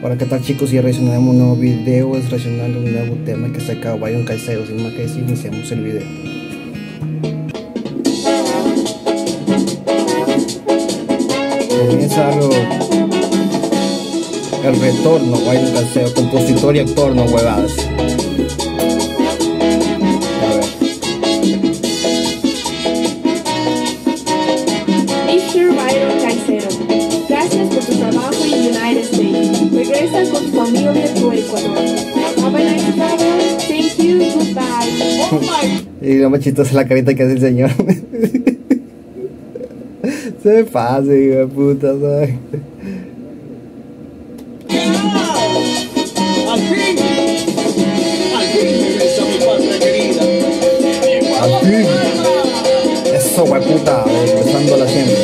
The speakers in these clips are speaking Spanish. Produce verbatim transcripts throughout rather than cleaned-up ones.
Hola, ¿qué tal, chicos? Y reaccionamos un nuevo video, es reaccionando un nuevo tema que saca Byron Caicedo. Sin más que decir, iniciamos el video. Comienza algo, el retorno, Byron Caicedo, compositor y actor, no huevadas. A ver. mister Byron Caicedo, gracias por tu trabajo en United States. Regresa con tu familia a tu Ecuador. Have a nice travel. Thank you. Goodbye. Oh my. Y lo más chistoso es la carita que hace el señor. Se me pasa, hijo de puta, ¿sabes? Al fin, al fin regresa mi patria querida. Al fin. Eso, güey, puta, empezándola siempre.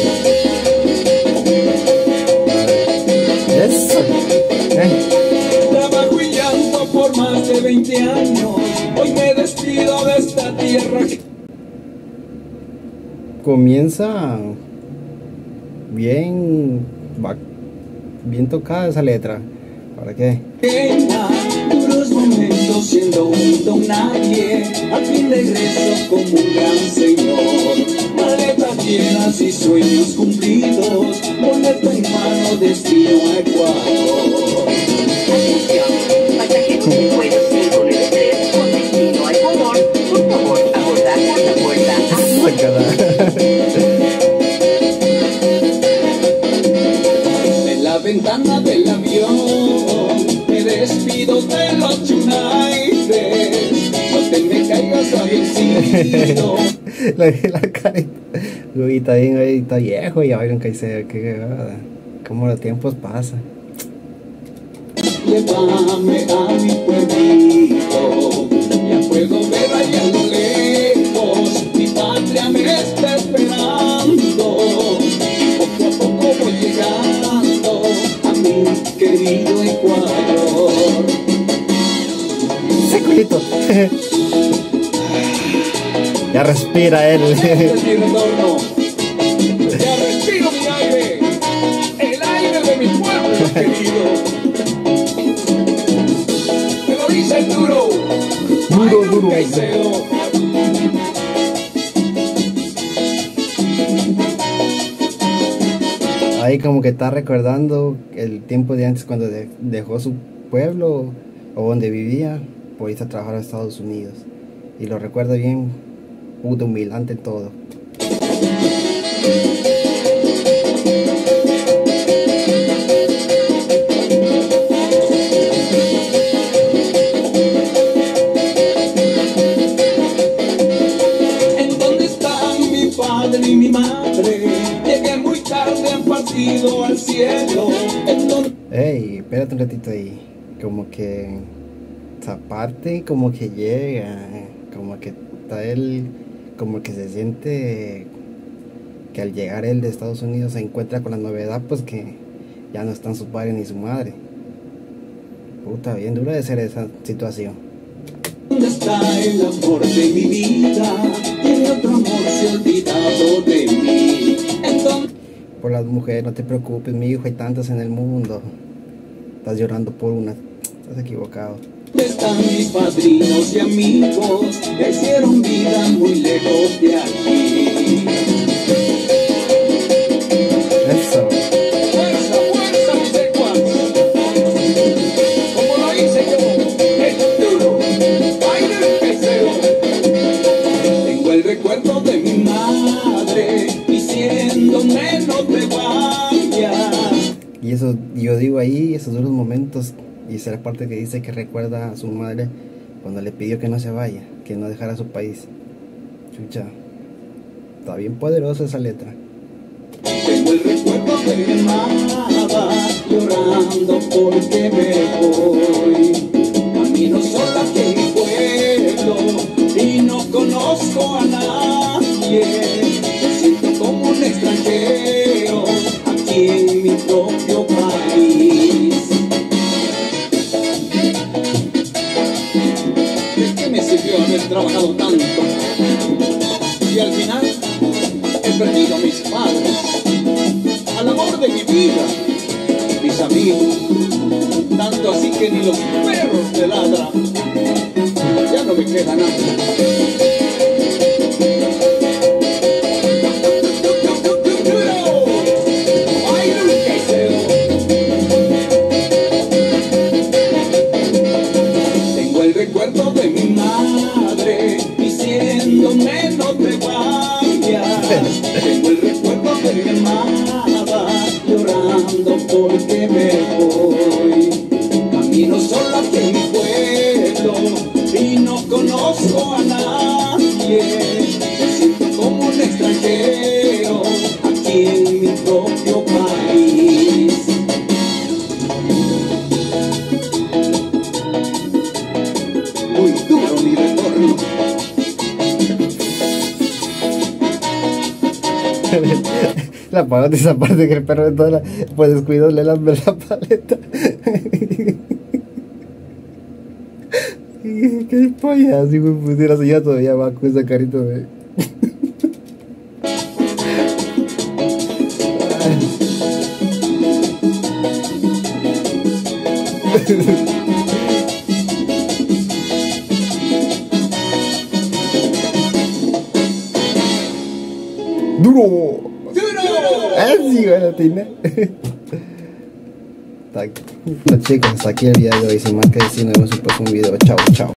Eso. Eh. Trabajo y llanto por más de veinte años. Hoy me despido de esta tierra. Comienza bien, va, bien tocada esa letra. ¿Para qué? Duros momentos siendo un don nadie. Al fin regreso como un gran señor. Maletas llenas y sueños cumplidos. Boleto en mano, destino a Ecuador. Atención, pasajeros de vuelo cinco nueve tres con destino a Ecuador, por favor, abordar la puerta A. En la ventana del avión me despido de los United. No te me caigas avioncito. la, la carita. Luis está bien, ahí está viejo y Byron Caicedo, qué cagada. Cómo los tiempos pasan. Llévame a mi pueblito, ya puedo ver allá a lo lejos, mi patria me está esperando, y poco a poco voy llegando a mi querido Ecuador. Seculito. Ya respira él. Este es mi retorno, ya respiro mi aire, el aire de mi pueblo querido. Dice duro, Duro, duro. Caicedo. Ahí como que está recordando el tiempo de antes cuando de, dejó su pueblo o donde vivía por irse a trabajar a Estados Unidos. Y lo recuerda bien, puto humilante en todo. Y mi madre, llegué muy tarde, han partido al cielo. Entonces... Ey, espérate un ratito ahí. Como que esa parte como que llega, como que está él, como que se siente que al llegar él de Estados Unidos se encuentra con la novedad, pues que ya no están su padre ni su madre. Puta, bien dura de ser esa situación. ¿Dónde está el amor de mi vida? Tiene otro amor se ha olvidado de mí. Entonces... Por las mujeres, no te preocupes, mi hijo, hay tantas en el mundo. Estás llorando por una, estás equivocado. ¿Dónde están mis padrinos y amigos que hicieron vida muy lejos de aquí? Eso. Fuerza, fuerza, mis ecuas. Como lo hice yo, el duro, Byron Caicedo. Tengo el recuerdo de mi madre diciéndome no te vayas. Y eso, yo digo ahí, esos duros momentos, y esa es la parte que dice que recuerda a su madre cuando le pidió que no se vaya, que no dejara su país. Chucha, está bien poderosa esa letra. Tengo el recuerdo de mi amada llorando porque me voy. Camino sola que mi pueblo y no conozco a nadie. Me siento como un extranjero aquí en mi propio país. ¿De qué me sirvió haber trabajado tanto? Y al final he perdido a mis padres, al amor de mi vida, mis amigos. tanto así que ni los perros te ladran. Ya no me queda nada. Tengo el recuerdo de mi madre diciéndome no te vayas. Tengo el recuerdo de mi amada llorando porque me voy. Camino sola hacia mi pueblo y no conozco a nadie. Me siento como un extranjero aquí en mi propio país. Muy duro mi retorno. La paleta, esa parte que el perro de toda la, por descuido le lambe la paleta. Qué payaso, si me pusiera así ya todavía va con esa carita de... ¡Duro! ¡Así, bueno, tiene! Chicos, hasta aquí el video de hoy. Sin más que decir, nos vemos en un próximo video. Chao, chao.